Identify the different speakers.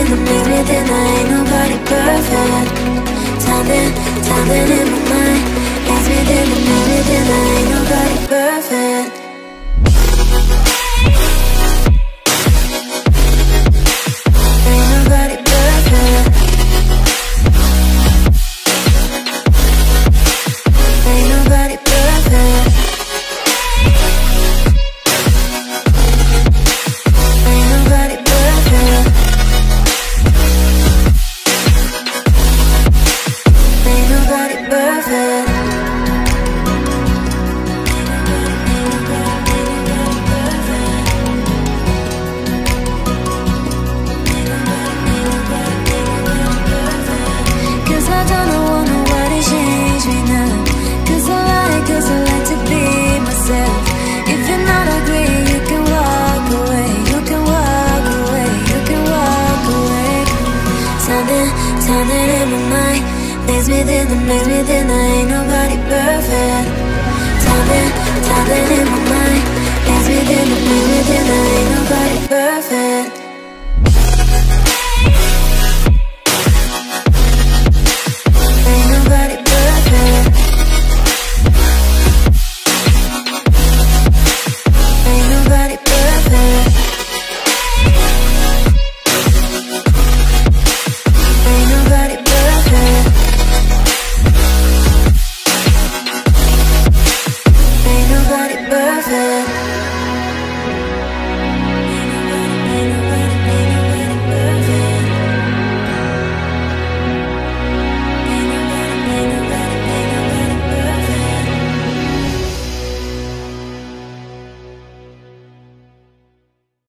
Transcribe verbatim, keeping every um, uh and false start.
Speaker 1: the mix within, I ain't nobody perfect. Something, something in my mind makes me think the mix within, I ain't nobody perfect. Ain't nobody perfect. Ain't nobody perfect. Ain't nobody perfect. Ain't nobody perfect. Cause I don't want nobody change me now. Cause I like, cause I like to be myself. If you're not agree, you can walk away. You can walk away, you can walk away. Something, something in my mind makes me think, that makes me think that ain't nobody perfect. Something, something in my mind makes me think, that makes me think that ain't nobody perfect.